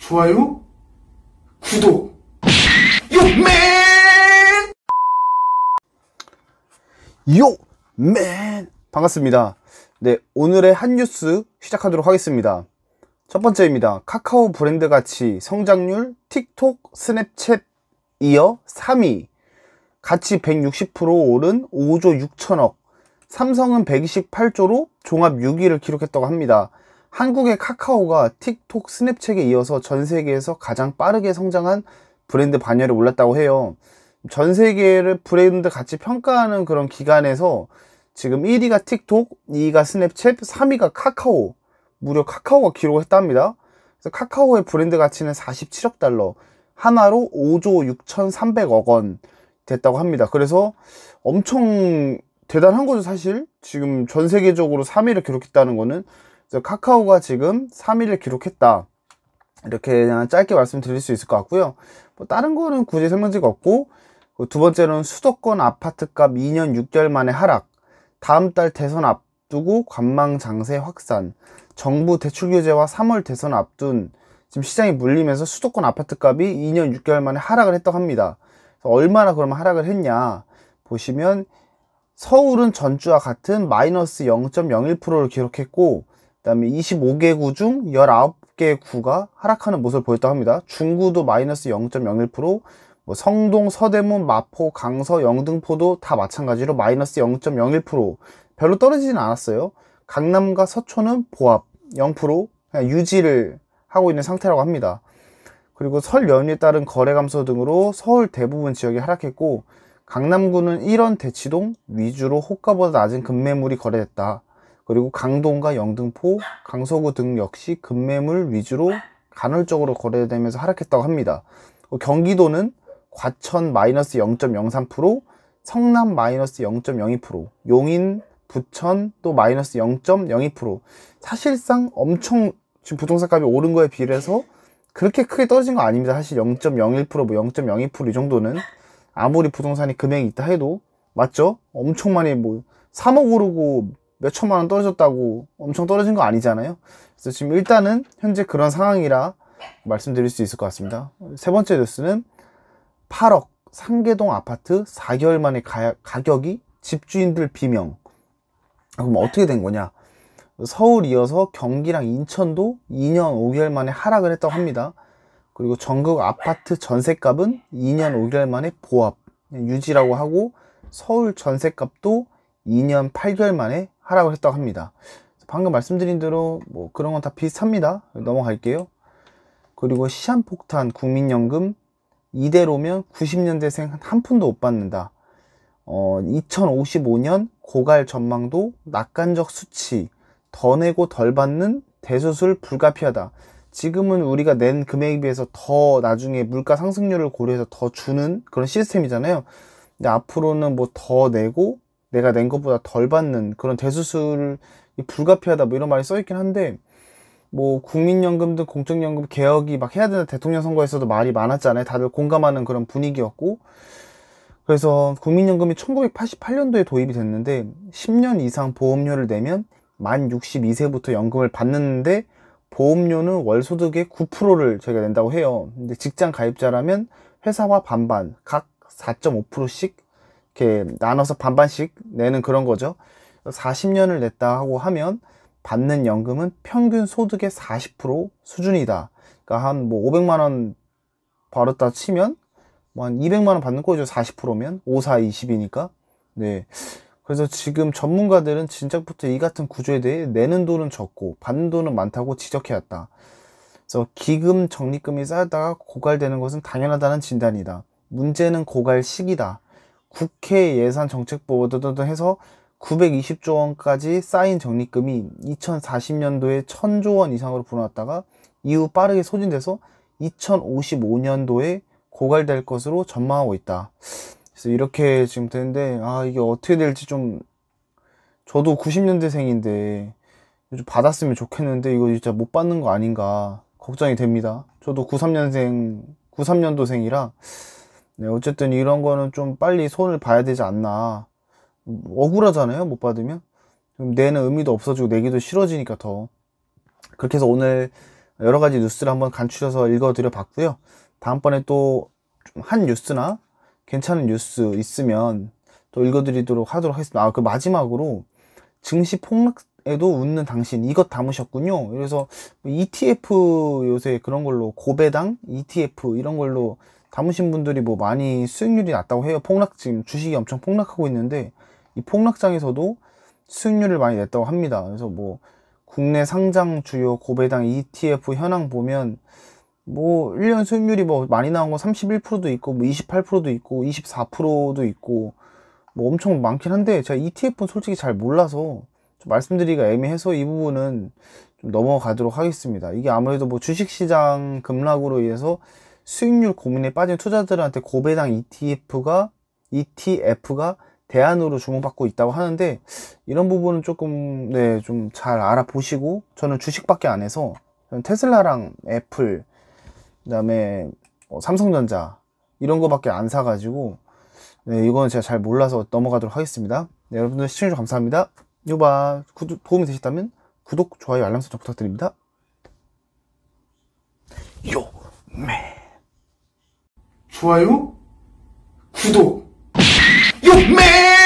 좋아요, 구독, 요맨! 요맨! 반갑습니다. 네, 오늘의 한 뉴스 시작하도록 하겠습니다. 첫 번째입니다. 카카오 브랜드 가치 성장률 틱톡, 스냅챗 이어 3위. 가치 160% 오른 5조 6천억. 삼성은 128조로 종합 6위를 기록했다고 합니다. 한국의 카카오가 틱톡, 스냅챗에 이어서 전 세계에서 가장 빠르게 성장한 브랜드 반열에 올랐다고 해요. 전 세계를 브랜드 가치 평가하는 그런 기관에서 지금 1위가 틱톡, 2위가 스냅챗, 3위가 카카오. 무려 카카오가 기록을 했답니다. 그래서 카카오의 브랜드 가치는 47억 달러, 하나로 5조 6,300억 원 됐다고 합니다. 그래서 엄청 대단한 거죠, 사실. 지금 전 세계적으로 3위를 기록했다는 거는. 그래서 카카오가 지금 3위를 기록했다, 이렇게 그냥 짧게 말씀드릴 수 있을 것 같고요. 뭐 다른 거는 굳이 설명드릴 거 없고, 두 번째는 수도권 아파트값 2년 6개월 만에 하락, 다음 달 대선 앞두고 관망 장세 확산, 정부 대출 규제와 3월 대선 앞둔 지금 시장이 물리면서 수도권 아파트값이 2년 6개월 만에 하락을 했다고 합니다. 얼마나 그러면 하락을 했냐 보시면, 서울은 전주와 같은 마이너스 0.01%를 기록했고, 그 다음에 25개 구 중 19개 구가 하락하는 모습을 보였다고 합니다. 중구도 마이너스 0.01%, 뭐 성동, 서대문, 마포, 강서, 영등포도 다 마찬가지로 마이너스 0.01%, 별로 떨어지진 않았어요. 강남과 서초는 보합 0% 그냥 유지를 하고 있는 상태라고 합니다. 그리고 설 연휴에 따른 거래 감소 등으로 서울 대부분 지역이 하락했고, 강남구는 1원 대치동 위주로 호가보다 낮은 급매물이 거래됐다. 그리고 강동과 영등포, 강서구 등 역시 급매물 위주로 간헐적으로 거래되면서 하락했다고 합니다. 경기도는 과천 마이너스 0.03%, 성남 마이너스 0.02%, 용인, 부천 또 마이너스 0.02%. 사실상 엄청 지금 부동산 값이 오른 거에 비례해서 그렇게 크게 떨어진 거 아닙니다. 사실 0.01%, 뭐 0.02% 이 정도는 아무리 부동산이 금액이 있다 해도, 맞죠? 엄청 많이 뭐 3억 오르고 몇 천만 원 떨어졌다고 엄청 떨어진 거 아니잖아요. 그래서 지금 일단은 현재 그런 상황이라 말씀드릴 수 있을 것 같습니다. 세 번째 뉴스는 8억 상계동 아파트 4개월 만에 가격이 집주인들 비명. 그럼 어떻게 된 거냐? 서울 이어서 경기랑 인천도 2년 5개월 만에 하락을 했다고 합니다. 그리고 전국 아파트 전세값은 2년 5개월 만에 보합 유지라고 하고, 서울 전세값도 2년 8개월 만에 하락을 했다고 합니다. 방금 말씀드린 대로 뭐 그런 건 다 비슷합니다. 넘어갈게요. 그리고 시한폭탄 국민연금 이대로면 90년대생 한 푼도 못 받는다. 2055년 고갈 전망도 낙관적 수치, 더 내고 덜 받는 대수술 불가피하다. 지금은 우리가 낸 금액에 비해서 더 나중에 물가 상승률을 고려해서 더 주는 그런 시스템이잖아요. 근데 앞으로는 뭐 더 내고 내가 낸 것보다 덜 받는 그런 대수술이 불가피하다, 뭐 이런 말이 써있긴 한데, 뭐 국민연금 등 공적연금 개혁이 막 해야 되는 대통령 선거에서도 말이 많았잖아요. 다들 공감하는 그런 분위기였고, 그래서 국민연금이 1988년도에 도입이 됐는데 10년 이상 보험료를 내면 만 62세부터 연금을 받는데, 보험료는 월소득의 9%를 저희가 낸다고 해요. 근데 직장 가입자라면 회사와 반반, 각 4.5%씩 이렇게 나눠서 반반씩 내는 그런 거죠. 40년을 냈다 하고 하면 받는 연금은 평균 소득의 40% 수준이다. 그러니까 한 뭐 500만 원 벌었다 치면 뭐 한 200만 원 받는 거죠. 40%면 5, 4, 20이니까. 네. 그래서 지금 전문가들은 진작부터 이 같은 구조에 대해 내는 돈은 적고 받는 돈은 많다고 지적해왔다. 그래서 기금 적립금이 쌓였다가 고갈되는 것은 당연하다는 진단이다. 문제는 고갈 시기다. 국회 예산정책보도 해서 920조 원까지 쌓인 적립금이 2040년도에 1000조 원 이상으로 불어났다가 이후 빠르게 소진돼서 2055년도에 고갈될 것으로 전망하고 있다. 그래서 이렇게 지금 되는데, 이게 어떻게 될지 좀, 저도 90년대생인데 좀 받았으면 좋겠는데 이거 진짜 못 받는 거 아닌가 걱정이 됩니다. 저도 93년도생이라 네, 어쨌든 이런 거는 좀 빨리 손을 봐야 되지 않나. 억울하잖아요, 못 받으면. 내는 의미도 없어지고 내기도 싫어지니까 더. 그렇게 해서 오늘 여러 가지 뉴스를 한번 간추려서 읽어드려 봤고요. 다음번에 또 한 뉴스나 괜찮은 뉴스 있으면 또 읽어드리도록 하도록 하겠습니다. 그 마지막으로 증시 폭락에도 웃는 당신, 이것 담으셨군요. 그래서 ETF 요새 그런 걸로 고배당 ETF 이런 걸로 담으신 분들이 뭐 많이 수익률이 낮다고 해요. 지금 주식이 엄청 폭락하고 있는데 이 폭락장에서도 수익률을 많이 냈다고 합니다. 그래서 뭐 국내 상장 주요 고배당 ETF 현황 보면 뭐 1년 수익률이 뭐 많이 나온 거 31%도 있고 뭐 28%도 있고 24%도 있고 뭐 엄청 많긴 한데 제가 ETF는 솔직히 잘 몰라서 좀 말씀드리기가 애매해서 이 부분은 좀 넘어가도록 하겠습니다. 이게 아무래도 뭐 주식시장 급락으로 인해서 수익률 고민에 빠진 투자들한테 고배당 ETF가 대안으로 주목받고 있다고 하는데 이런 부분은 조금 좀 잘 알아보시고, 저는 주식밖에 안 해서 저는 테슬라랑 애플 그다음에 삼성전자 이런 거밖에 안 사가지고 이거는 제가 잘 몰라서 넘어가도록 하겠습니다. 여러분들 시청해주셔서 감사합니다. 요바 도움이 되셨다면 구독, 좋아요, 알람 설정 부탁드립니다. 좋아요, 구독, 요맨!